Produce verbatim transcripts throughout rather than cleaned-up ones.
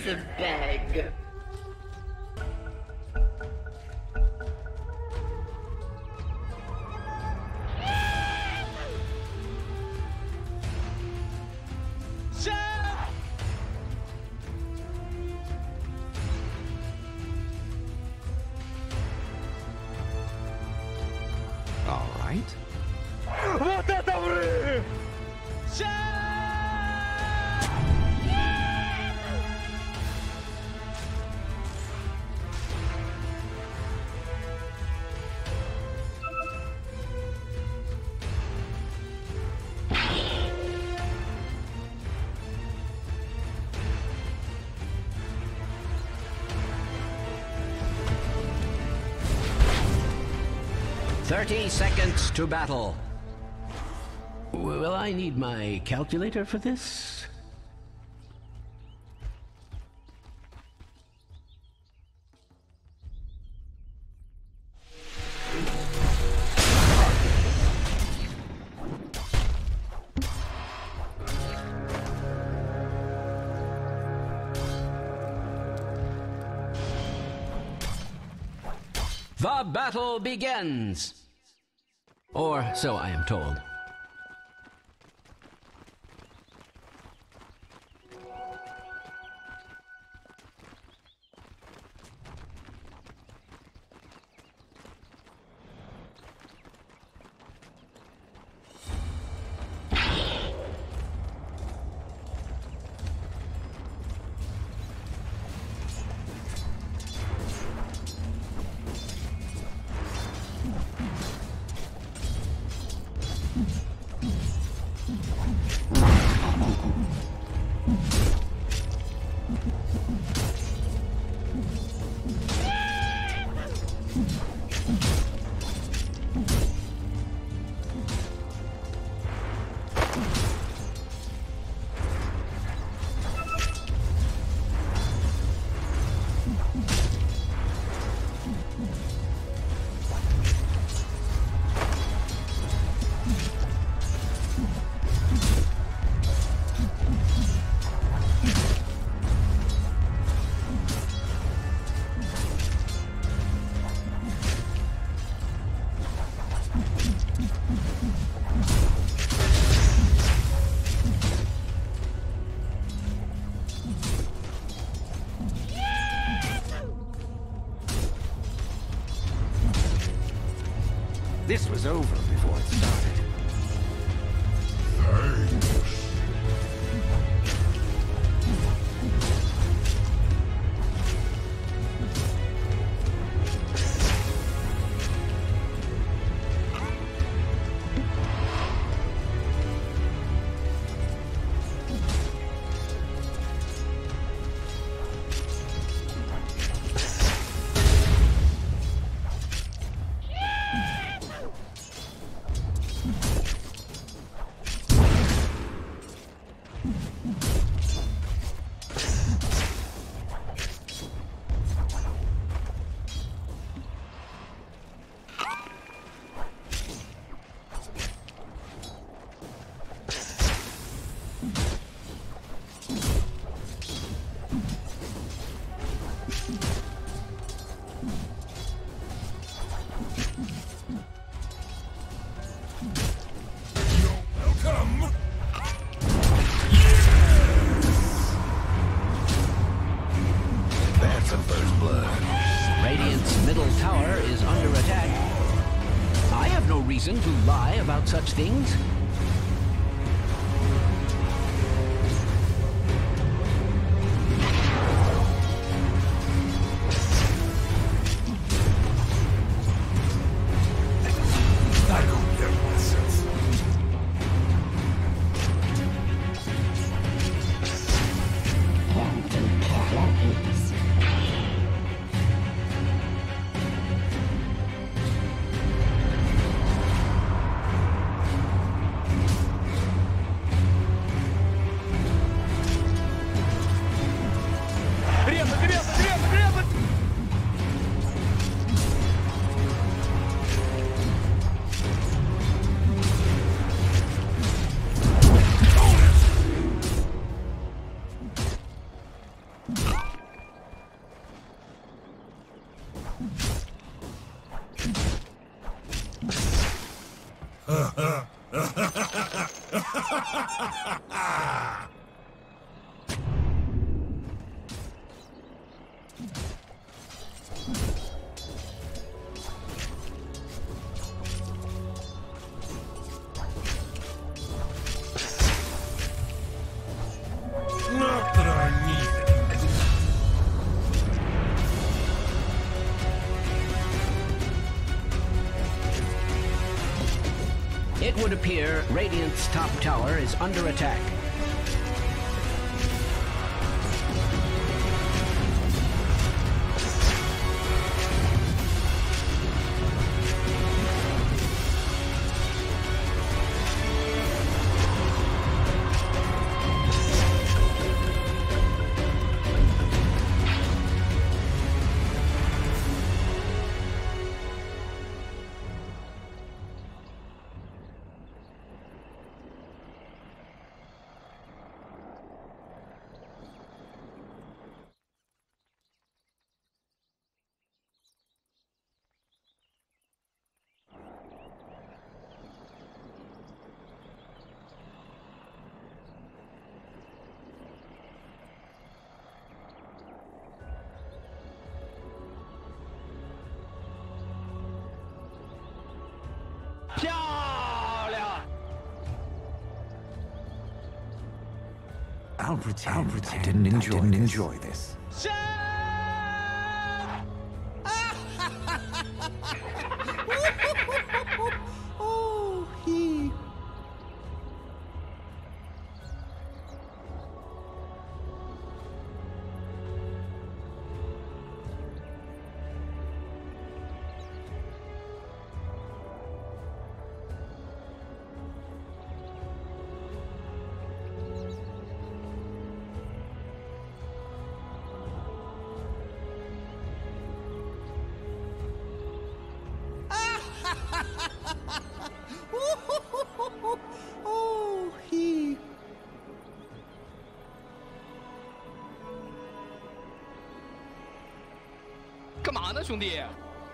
to beg. All right. Thirty seconds to battle. Will I need my calculator for this? The battle begins! Or so I am told. This was over before it started. Reason to lie about such things? Not that I need it. It would appear Radiant's top tower is under attack. I'll pretend, I'll pretend I didn't enjoy, I didn't this. enjoy this. Oh, he. Oh, he. 干嘛呢，兄弟？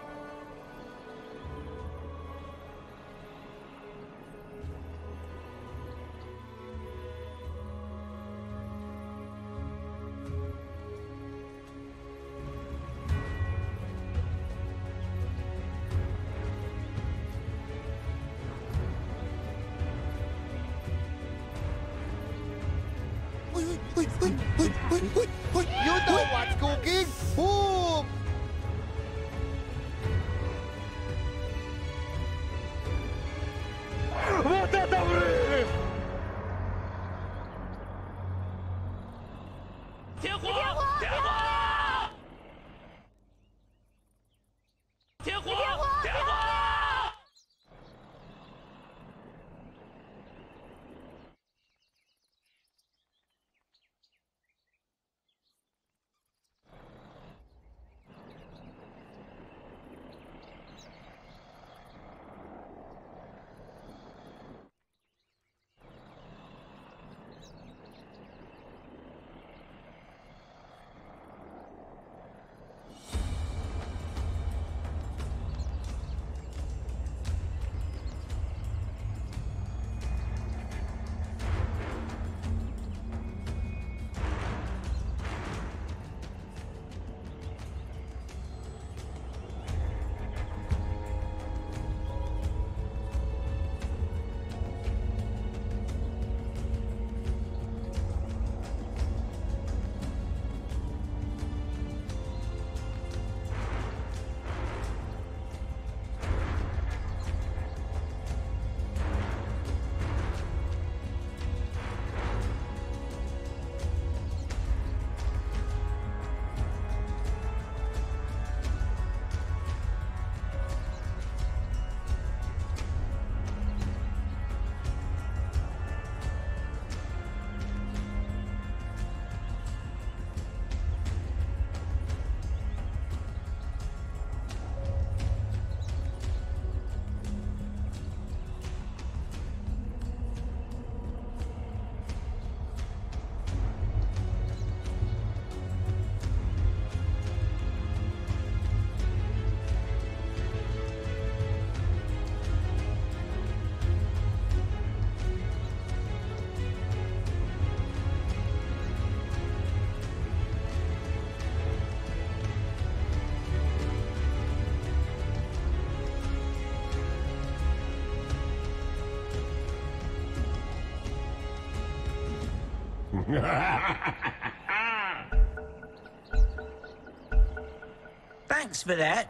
Oi, oi, oi, oi, oi, oi, oi. You know what's cooking? Boom! Вот это взрыв! 天火！天火！天火！天火！ Thanks for that.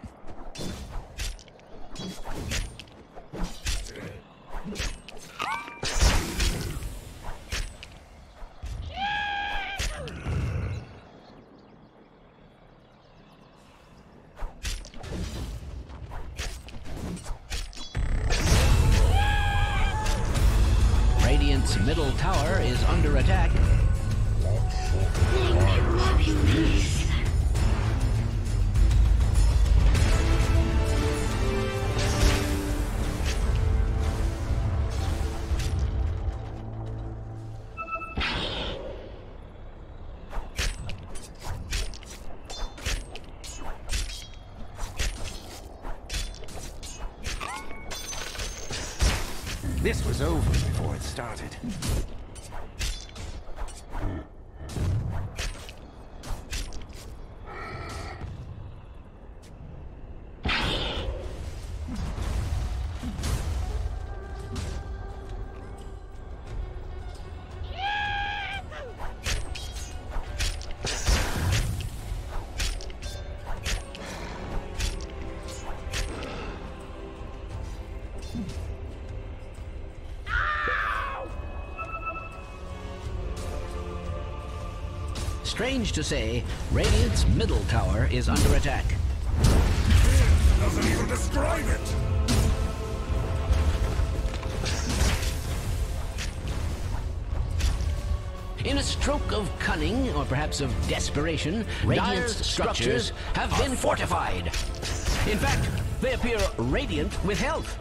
Radiant's middle tower is under attack. This was over before it started. Strange to say, Radiant's middle tower is under attack. Doesn't even describe it! In a stroke of cunning, or perhaps of desperation, Radiant's structures have been fortified. In fact, they appear radiant with health.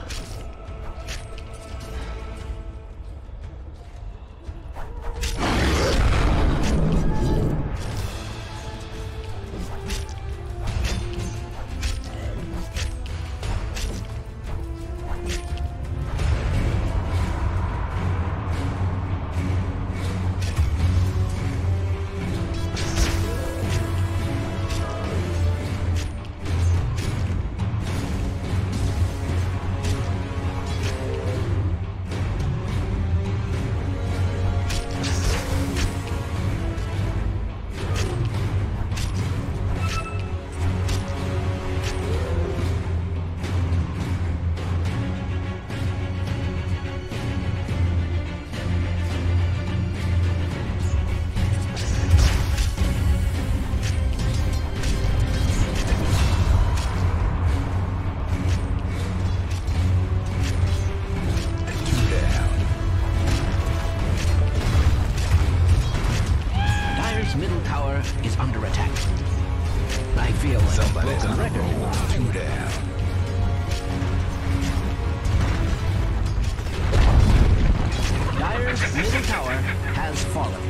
Is under attack. I feel like Somebody's a on broken a record. roll. Two down. Dire's middle tower has fallen.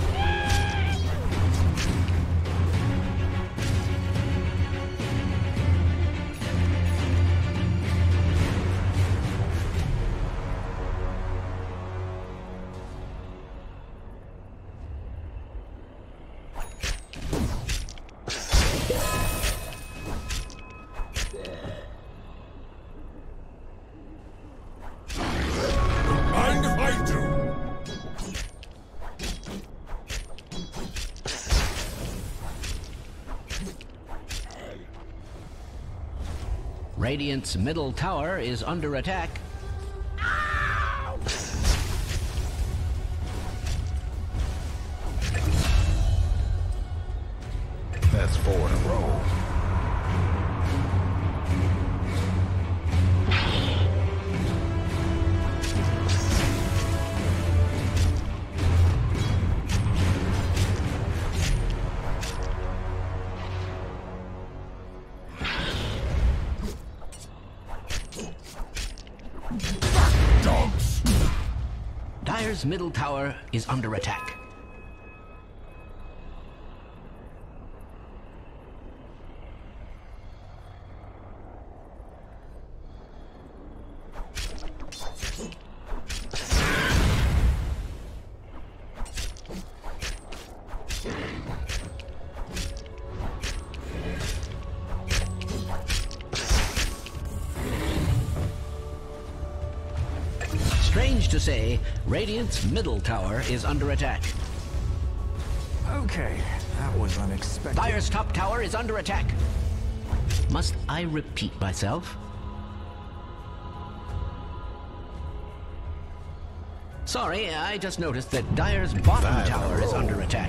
Mind if I do? Radiant's middle tower is under attack. That's four in a row. Dogs! Dire's middle tower is under attack. Strange to say, Radiant's middle tower is under attack. Okay, that was unexpected. Dire's top tower is under attack. Must I repeat myself? Sorry, I just noticed that Dire's bottom Five tower is row. under attack.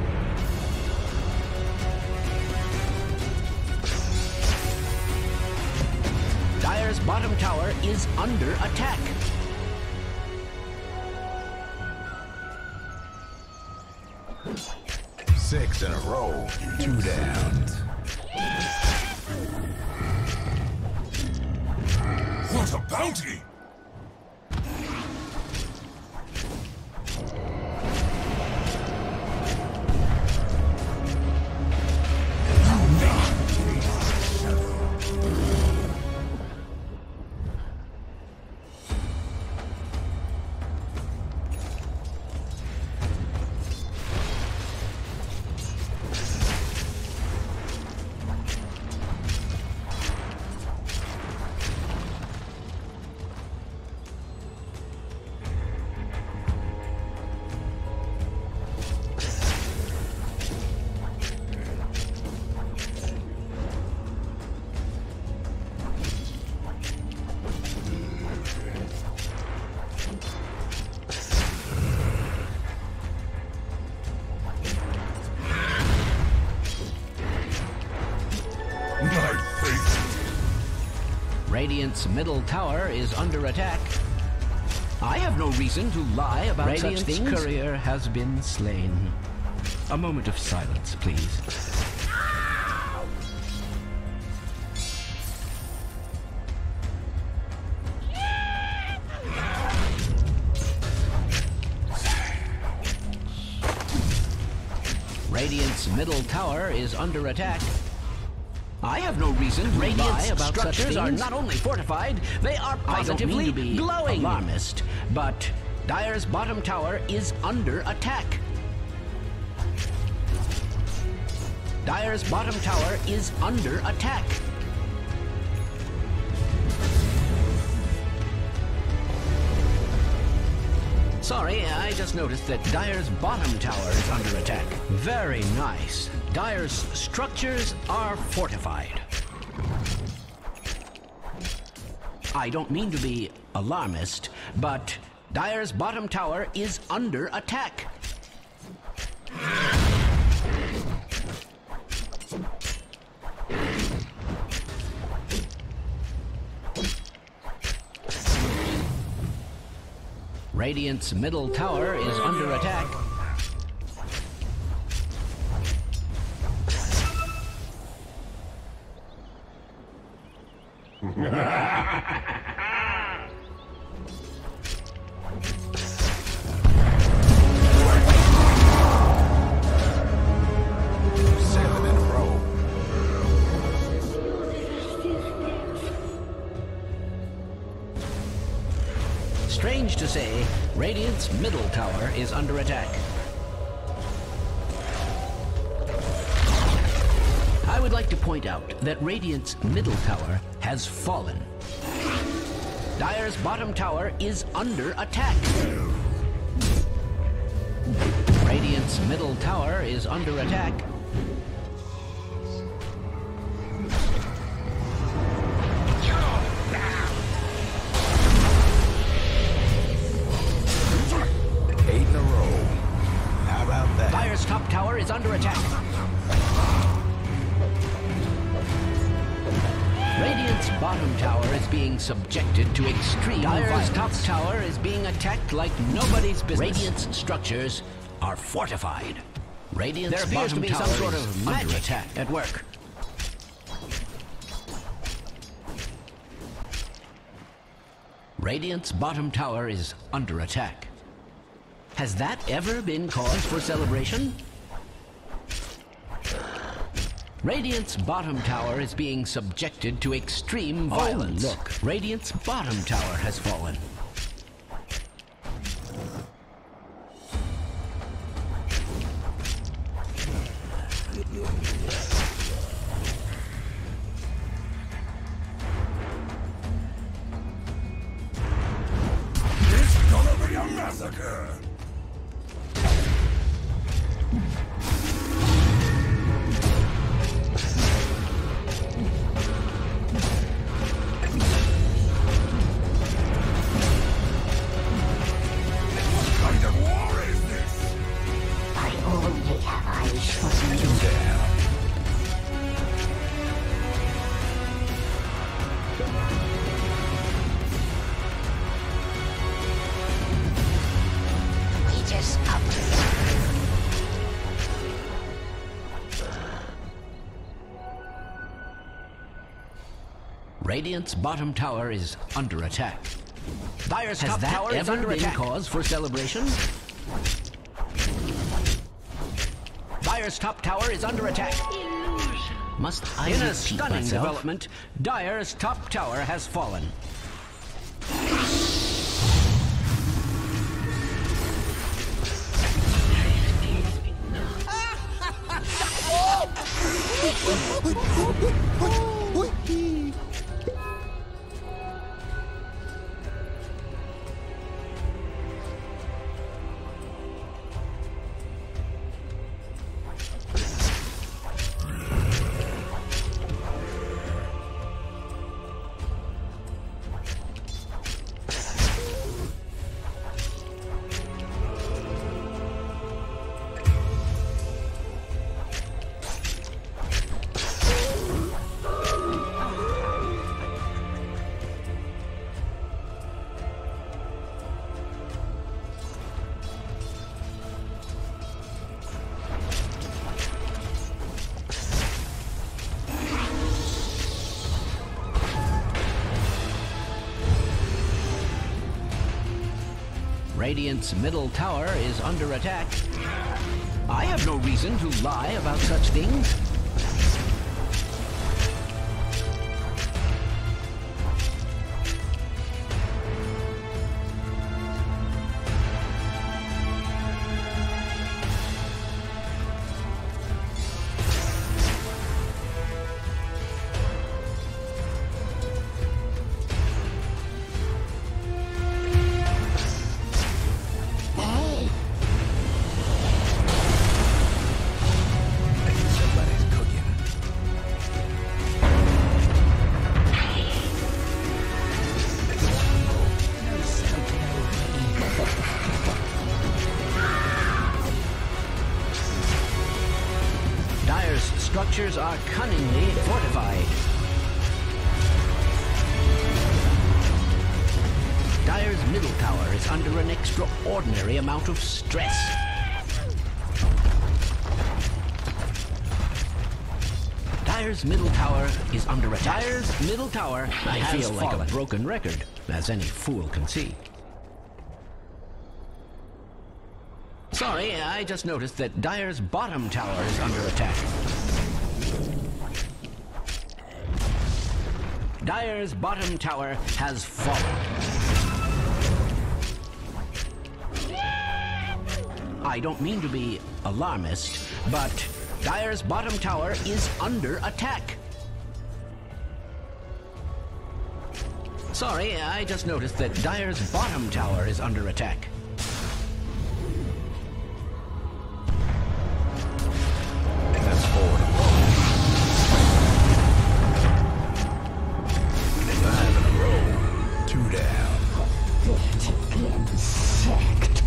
Dire's bottom tower is under attack. Six in a row. Two down. What a bounty! Radiant's middle tower is under attack. I have no reason to lie about Radiant's such things. courier Courier has been slain. A moment of silence, please. Radiant's middle tower is under attack. I have no reason to Radiant's lie about such structures things. are not only fortified, they are positively to be glowing. Alarmist, but Dire's bottom tower is under attack. Dire's bottom tower is under attack. Sorry, I just noticed that Dire's bottom tower is under attack. Very nice. Dire's structures are fortified. I don't mean to be alarmist, but Dire's bottom tower is under attack. Radiant's middle tower is under attack. Seven in a row. Strange to say, Radiant's middle tower is under attack. I would like to point out that Radiant's middle tower has fallen. Dire's bottom tower is under attack. Radiant's middle tower is under attack. Eight in a row. How about that? Dire's top tower is under attack. Radiant's bottom tower is being subjected to extreme Dire's top tower is being attacked like nobody's business. Radiant's structures are fortified. Radiant's there appears to be some sort of magic attack at work. Radiant's bottom tower is under attack. Has that ever been cause for celebration? Radiant's bottom tower is being subjected to extreme violence. Oh, look. Radiant's bottom tower has fallen. It's gonna be a massacre. Radiant's bottom tower is under attack. Dire's top tower is under attack. Cause for celebration? Dire's top tower is under attack. Must I In a stunning myself? development, Dire's top tower has fallen. Radiant's middle tower is under attack. I have no reason to lie about such things. Structures are cunningly fortified. Dire's middle tower is under an extraordinary amount of stress. Dire's middle tower is under attack. Dire's middle tower I feel like fallen. a broken record, as any fool can see. Sorry, I just noticed that Dire's bottom tower is under attack. Dire's bottom tower has fallen. I don't mean to be alarmist, but Dire's bottom tower is under attack. Sorry, I just noticed that Dire's bottom tower is under attack. That's four. Five in a row. Two down. Insect.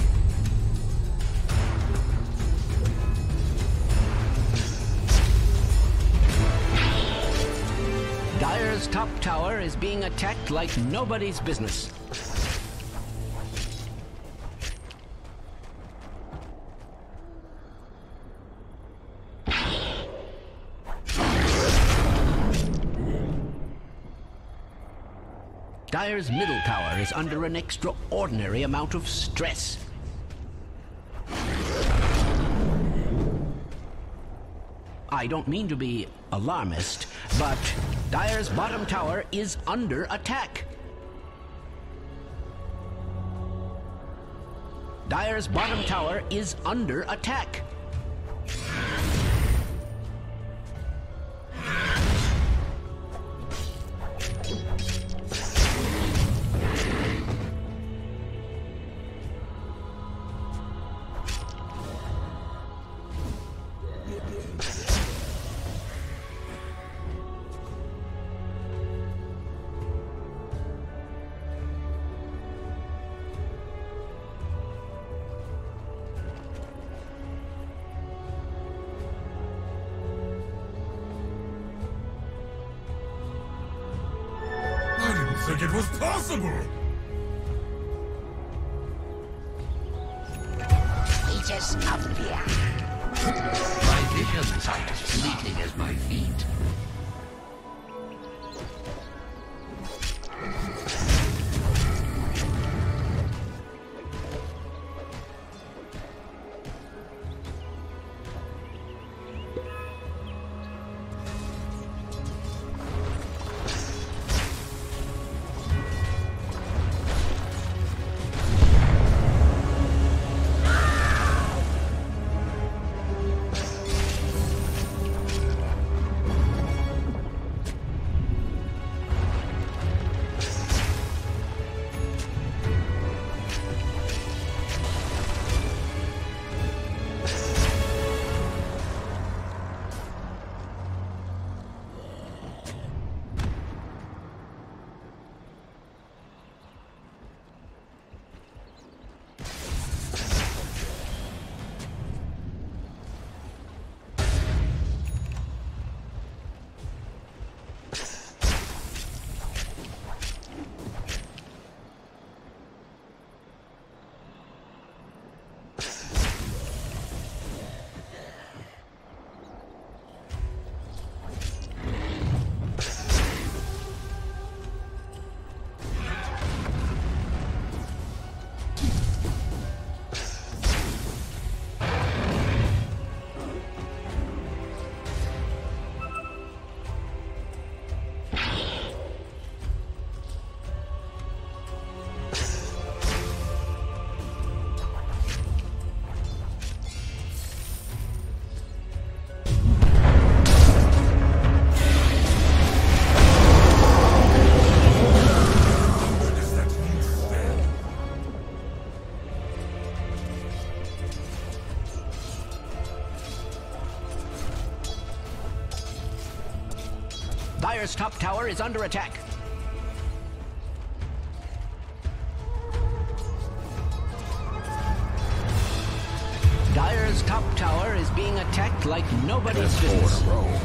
Dire's top tower is being attacked like nobody's business. Dire's middle tower is under an extraordinary amount of stress. I don't mean to be alarmist, but Dire's bottom tower is under attack. Dire's bottom tower is under attack. I didn't think it was possible! It is up here. My vision sight is fleeting as my feet. Dire's top tower is under attack. Dire's top tower is being attacked like nobody's business. Four in a row.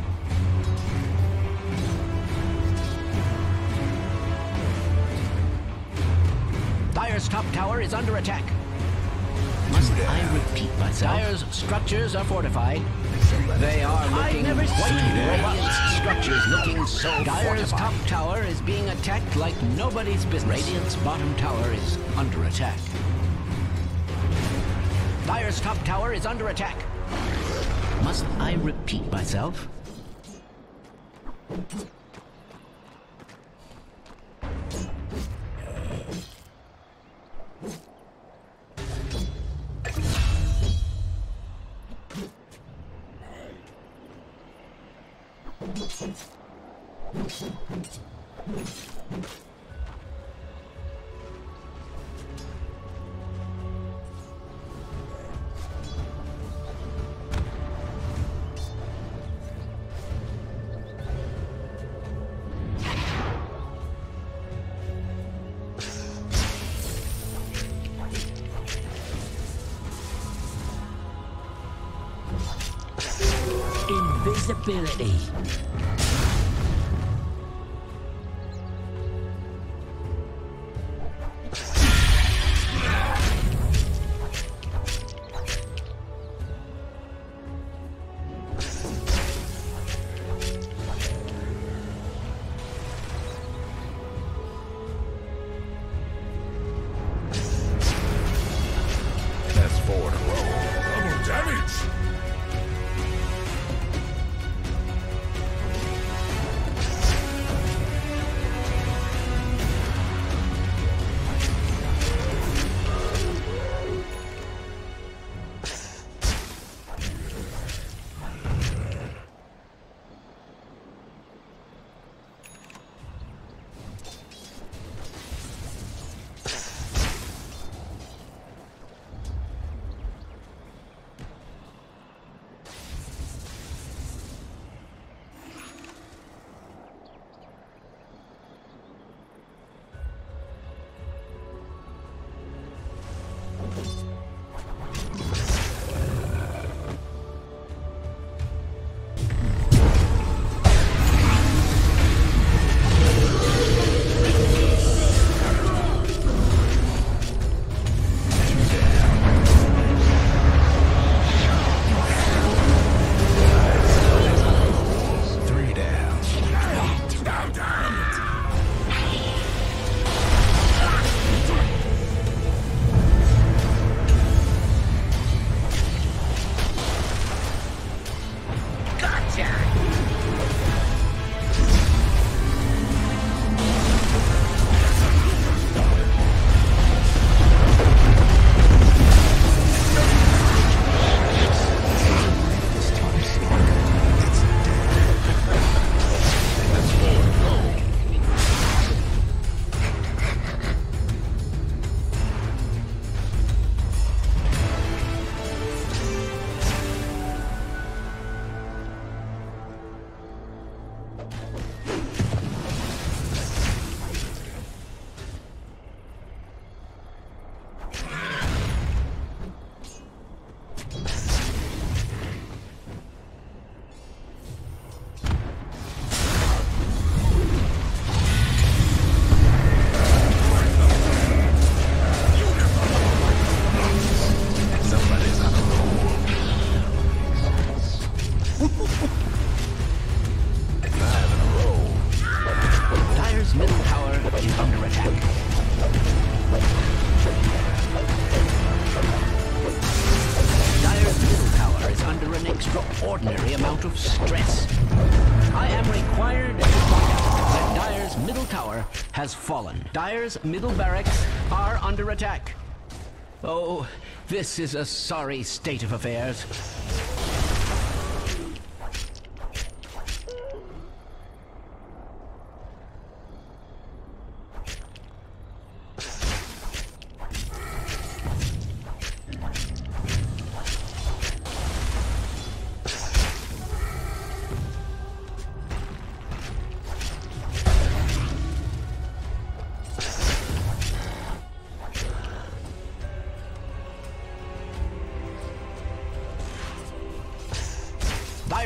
Dire's top tower is under attack. Must I repeat myself? Dire's structures are fortified. They are looking white. Radiant's structures looking so Dire's fortified. Top tower is being attacked like nobody's business. Radiant's bottom tower is under attack. Dire's top tower is under attack. Must I repeat myself? Invisibility. That's four in a row. Double damage! extraordinary amount of stress. I am required to point out that Dire's middle tower has fallen. Dire's middle barracks are under attack. Oh, this is a sorry state of affairs.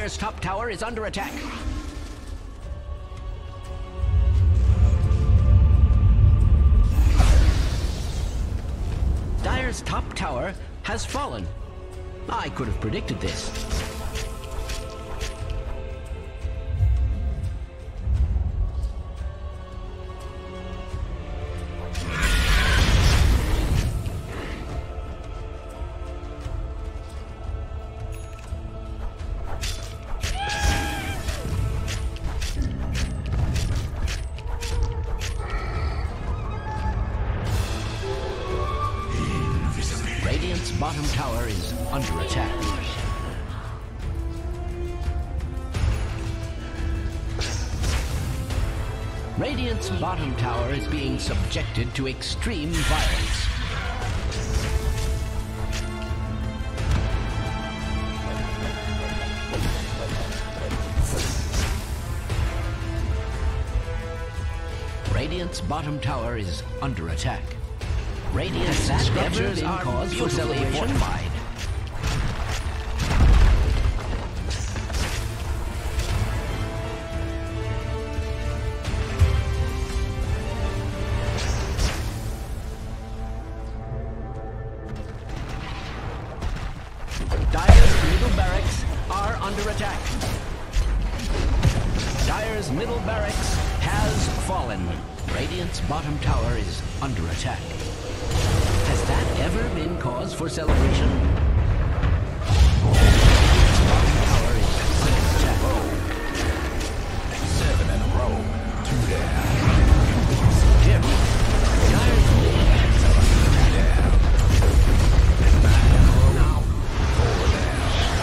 Dire's top tower is under attack. Dire's top tower has fallen. I could have predicted this. Radiant's bottom tower is under attack. Radiant's bottom tower is being subjected to extreme violence. Radiant's bottom tower is under attack. Radiant's structures are cause for celebration. Fortified. Dire's middle barracks are under attack. Dire's middle barracks has fallen. Radiant's bottom tower is under attack. Has that ever been cause for celebration? Radiant's bottom tower is under attack. Seven in a row. Two down. Jim, Dire's middle barracks are under attack. Nine in a row now. Four down.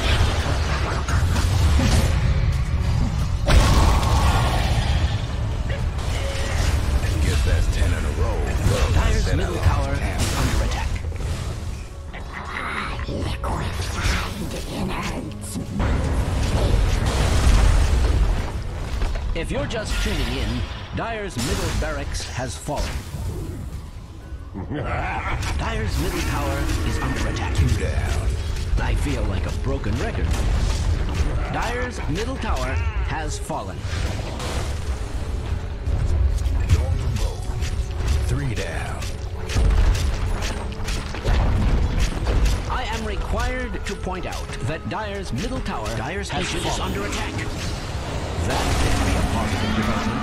Guess that's ten in a row. Dire's middle tower is under attack. If you're just tuning in, Dire's middle barracks has fallen. Dire's middle tower is under attack. Two down. I feel like a broken record. Dire's middle tower has fallen. Three down. I am required to point out that Dire's middle tower Dire's has fallen. Is under attack. That can be a positive development.